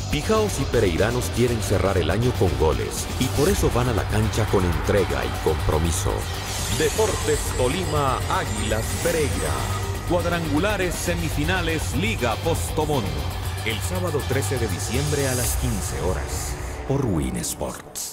Bijaos y pereiranos quieren cerrar el año con goles y por eso van a la cancha con entrega y compromiso. Deportes Tolima, Águilas Pereira. Cuadrangulares semifinales Liga Postobón. El sábado 13 de diciembre a las 15 horas por Win Sports.